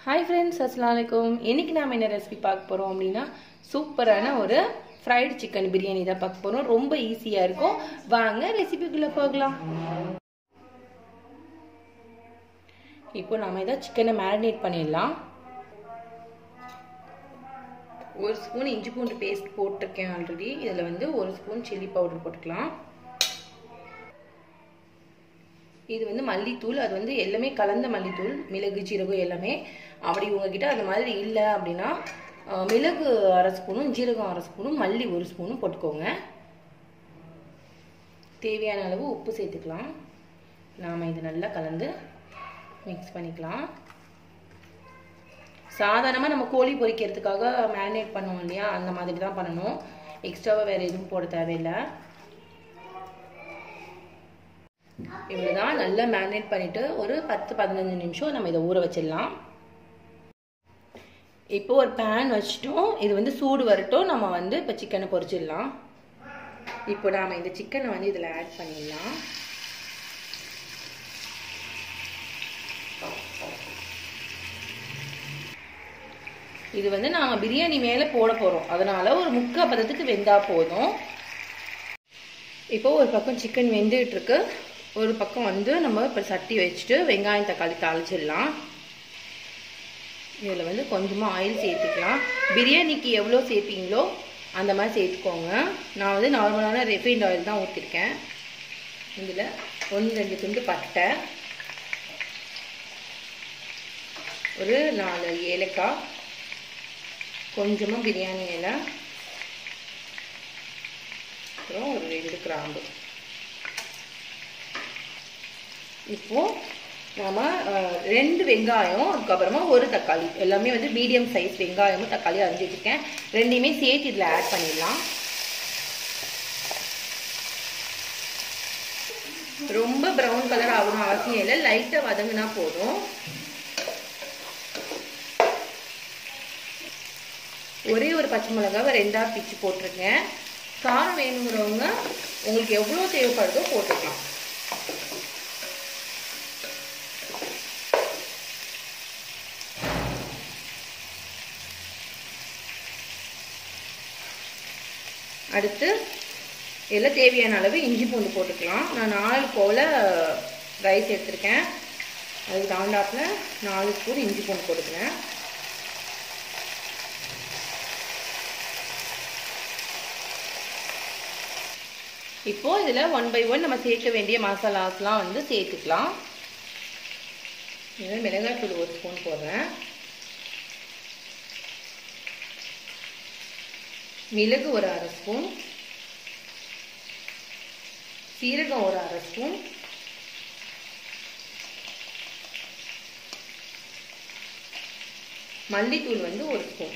Hi friends अस्सलाम वालेकुम இன்னைக்கு நாம என்ன ரெசிபி பார்க்க போறோம் அப்படினா சூப்பரான ஒரு ஃப்ரைட் சிக்கன் பிரியாணி தான் பார்க்க போறோம் ரொம்ப ஈஸியா இருக்கும் வாங்க ரெசிபிக்குள்ள போகலாம் இப்போ நாம இத சிக்கனை மேரினேட் பண்ணிடலாம் ஒரு ஸ்பூன் இஞ்சி பூண்டு பேஸ்ட் போட்டுருக்கேன் ஆல்ரெடி இதுல வந்து ஒரு ஸ்பூன் chili powder போட்டுக்கலாம் இது வந்து மல்லித்தூள் அது வந்து எல்லாமே கலந்த மல்லித்தூள் மிளகு ஜீரகம் எல்லாமே அப்படி உங்ககிட்ட அந்த மாதிரி இல்ல அப்படினா மிளகு அரை ஸ்பூனும் ஜீரகம் அரை ஸ்பூனும் மல்லி ஒரு ஸ்பூனும் போட்டுக்கோங்க தேவையான அளவு உப்பு சேர்த்துக்கலாம் நாம இது நல்லா கலந்து மிக்ஸ் பண்ணிக்கலாம் சாதாரணமா நம்ம கோழி பொரிக்கிறதுக்காக மேரினேட் பண்ணுவோம் இல்லையா அந்த மாதிரி தான் பண்ணனும் எக்ஸ்ட்ராவா வேற எதுவும் போட தேவையில்லை இவ்வளவுதான் நல்லா மேரினேட் பண்ணிட்டு ஒரு 10-15 நிமிஷம் நம்ம இத ஊற வச்சிடலாம் இப்போ ஒரு pan வச்சிட்டோம் இது வந்து சூடு வரட்டும் நம்ம வந்து இப்ப சிக்கனை பொரிச்சிடலாம் இப்போ நாம இந்த சிக்கனை வந்து இதல ஆட் பண்ணிடலாம் இது வந்து நாம பிரியாணி மேல போட போறோம் அதனால ஒரு முக்கா பதத்துக்கு வெந்தா போதும் இப்போ ஒரு பக்கம் சிக்கன் வெந்துட்டு இருக்கு ஒரு பக்கம் வந்து நம்ம இப்ப சட்டி வச்சிட்டு வெங்காயம் தக்காளி தாளிச்சிடலாம் இதுல வந்து கொஞ்சமா ஆயில் சேர்த்துக்கலாம் பிரியாணிக்கு எவ்வளவு சேர்ப்பீங்களோ அந்த மாதிரி சேர்த்துக்கோங்க நான் வந்து நார்மலான ரிஃபைன்ட் ஆயில் தான் ஊத்திருக்கேன் இதுல 1-2 துண்டு பட்டை ஒரு 4 ஏலக்காய் கொஞ்சமா பிரியாணி இலை அப்புறம் ஒரு 2 கிராம்பு இப்போ நாம 2 வெங்காயம் அதுக்கு அப்புறமா ஒரு தக்காளி எல்லாமே வந்து மீடியம் சைஸ் வெங்காயமும் தக்காளி அரிஞ்சு வச்சிருக்கேன் ரெண்டையுமே சேர்த்து இதல ஆட் பண்ணிடலாம் ரொம்ப பிரவுன் கலர் ஆகணும் அவசியம் இல்லை லைட்டா வதங்கினா போதும் ஒரே ஒரு பச்சை மிளகாவை 2ஆ பிச்சு போட்டுருக்கேன் காரம் வேணுங்கிறவங்க உங்களுக்கு எவ்வளவு தேவைப்படுதோ போட்டுக்கலாம் அடுத்து இதெல்லாம் தேவையான அளவு இஞ்சி பூண்டு போட்டுக்கலாம் நான் 4 போல ரைஸ் எடுத்துருக்கேன் அதுக்கு தகுந்தாப்புல 4 ஸ்பூன் இஞ்சி பூண்டு போட்டுக்கிறேன் இப்போ இதுல 1 by 1 நம்ம சேர்க்க வேண்டிய மசாலாஸ்லாம் வந்து சேர்த்துக்கலாம் இதுல மிளகாய் தூள் 1 ஸ்பூன் போடுறேன் மிளகு ஒரு அரை ஸ்பூன் சீரகம் ஒரு அரை ஸ்பூன் மல்லித்தூள் வந்து 1 ஸ்பூன்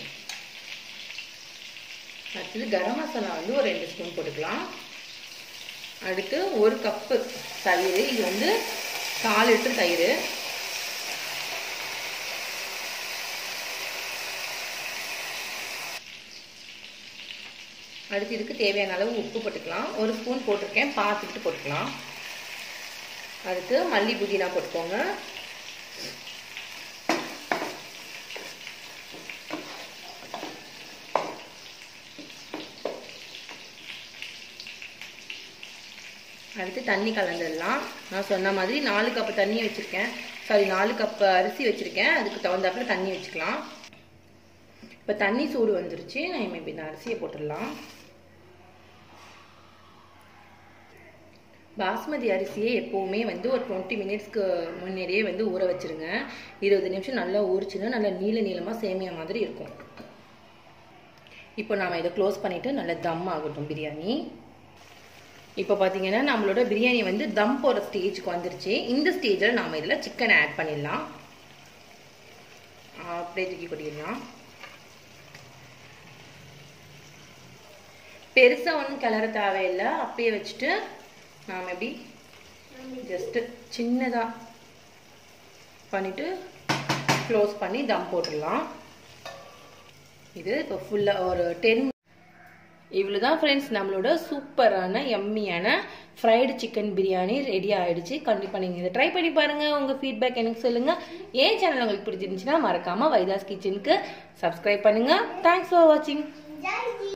அடுத்து கரம் மசாலா வந்து ஒரு 2 ஸ்பூன் போட்டுக்கலாம் அடுத்து 1 கப் தயிர் இது வந்து 4 லிட்டர் தயிர் அடுத்து இதுக்கு தேவையான அளவு உப்பு போட்டுக்கலாம் 1 ஸ்பூன் போட்டுருக்கேன் பார்த்துட்டு போட்டுக்கலாம் அடுத்து மல்லி புதினா போட்டுக்கோங்க அடுத்து தண்ணி கலந்துடலாம் நான் சொன்ன மாதிரி 4 கப் தண்ணி வச்சிருக்கேன் சாரி 4 கப் அரிசி வச்சிருக்கேன் அதுக்கு தகுந்தாப்புல தண்ணி வச்சுக்கலாம் இப்போ தண்ணி சூடு வந்துருச்சு நான் இப்ப இந்த அரிசியை போட்டுடலாம் பாஸ்மதி அரிசியை எப்பவுமே வந்து ஒரு 20 மினிட்ஸ்க்கு முன்னாடியே வந்து ஊற வச்சிருங்க 20 நிமிஷம் நல்லா ஊறிச்சுன்னா நல்லா நீளமா சேமியா மாதிரி இருக்கும் இப்போ நாம இத க்ளோஸ் பண்ணிட்டு நல்லா தம் ஆகட்டும் பிரியாணி இப்போ பாத்தீங்கன்னா நம்மளோட பிரியாணி வந்து தம் போற ஸ்டேஜ்க்கு வந்துருச்சு இந்த ஸ்டேஜ்ல நாம இதல சிக்கன் ஆட் பண்ணிடலாம் அப்படியே தூக்கி கொட்டிடலாம் பெருசா ஒன்றும் கிளற தேவையில்லை அப்படியே வச்சுட்டு நாம எப்படி ஜஸ்ட் சின்னதா பண்ணிட்டு க்ளோஸ் பண்ணி தம் போட்டுடலாம் இது இப்போ ஃபுல்லா ஒரு 10 இவ்வளவுதான் ஃப்ரெண்ட்ஸ், நம்மளோட சூப்பரான எம்மியான ஃப்ரைடு சிக்கன் பிரியாணி ரெடி ஆயிடுச்சு. கண்டிப்பா நீங்க இதை ட்ரை பண்ணி பாருங்க. உங்க ஃபீட்பேக் எனக்கு சொல்லுங்க. ஏன் சேனல் உங்களுக்கு பிடிச்சிருந்துச்சுன்னா மறக்காம வைதாஸ் கிச்சனுக்கு சப்ஸ்கிரைப் பண்ணுங்க. தேங்க்ஸ் ஃபார் வாட்சிங்.